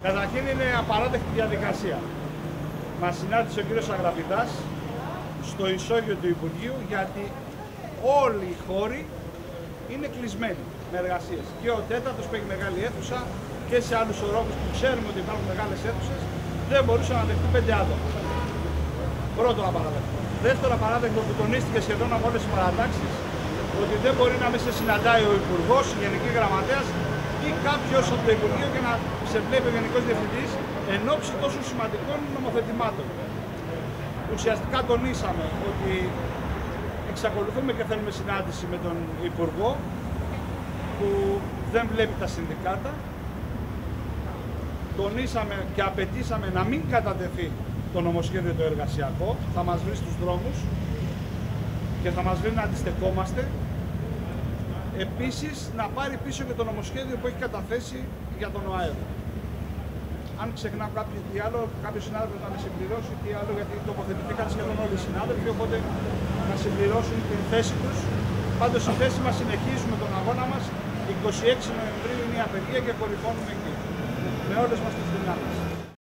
Καταρχήν είναι απαράδεκτη διαδικασία. Μας συνάντησε ο κύριος Αγραπητάς στο ισόγειο του Υπουργείου, γιατί όλοι οι χώροι είναι κλεισμένοι με εργασίες. Και ο τέταρτος που έχει μεγάλη αίθουσα και σε άλλους ορόφους που ξέρουμε ότι υπάρχουν μεγάλες αίθουσες δεν μπορούσαν να δεχτούν 5 άτομα. Πρώτο απαράδεκτο. Δεύτερο απαράδεκτο που τονίστηκε σχεδόν από όλες τις παρατάξεις, ότι δεν μπορεί να μην σε συναντάει ο Υπουργός, η Γενική Γραμματέας ή κάποιος από το Υπουργείο και να σε βλέπει ο Γενικός Διευθυντής εν ώψη τόσο σημαντικών νομοθετημάτων. Ουσιαστικά τονίσαμε ότι εξακολουθούμε και θέλουμε συνάντηση με τον Υπουργό που δεν βλέπει τα συνδικάτα. Τονίσαμε και απαιτήσαμε να μην κατατεθεί το νομοσχέδιο το εργασιακό, θα μας βρει στους δρόμους και θα μας βρει να αντιστεκόμαστε. Επίσης, να πάρει πίσω και το νομοσχέδιο που έχει καταθέσει για τον ΟΑΕΔ. Αν ξεχνάω κάποιος συνάδελφος να με συμπληρώσει τι άλλο, γιατί τοποθετηθήκαν σχεδόν όλοι οι συνάδελφοι, οπότε να συμπληρώσουν την θέση τους. Πάντως η θέση μας, συνεχίζουμε τον αγώνα μας. 26 Νοεμβρίου είναι η απεργία και κορυφώνουμε εκεί, με όλες μας τις δυνάμεις.